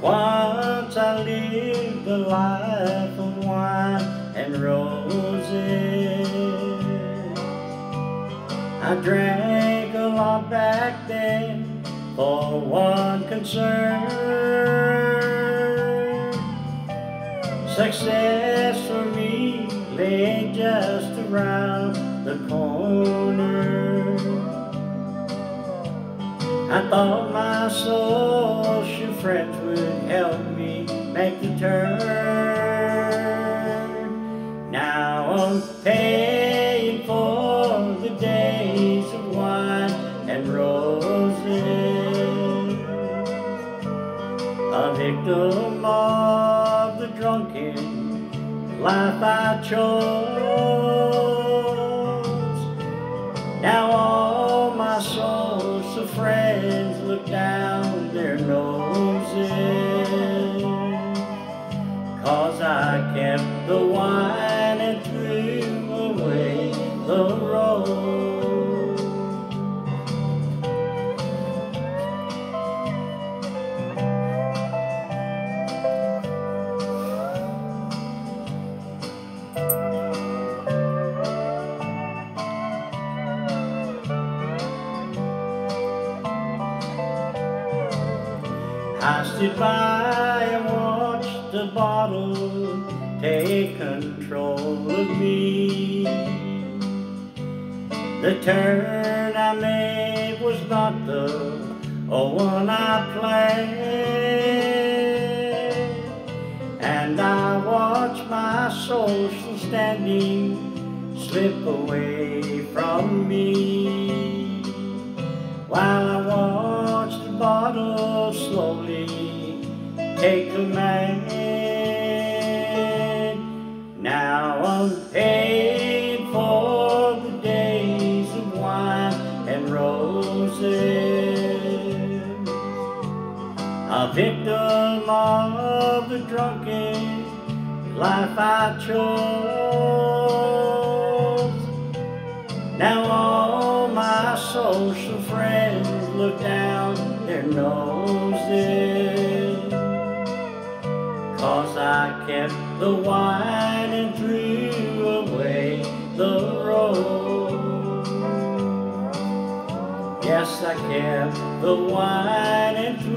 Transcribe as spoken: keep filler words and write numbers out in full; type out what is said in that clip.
Once I lived a life of wine and roses. I drank a lot back then for one concern. Success for me lay just around the corner. I thought my social friends would help me make the turn. Now I'm paying for the days of wine and roses, a victim of the drunken life I chose. Now all my social friends look down their noses, 'cause I kept the wine and threw away the rose. I stood by and watched the bottle take control of me. The turn I made was not the one I planned, and I watched my social standing slip away from me, while I watched the bottle slowly take command. Now I'm paid for the days of wine and roses, a victim of the drunken life I chose. Now all my social friends look down their noses, 'cause I kept the wine and threw away the rose. Yes, I kept the wine and threw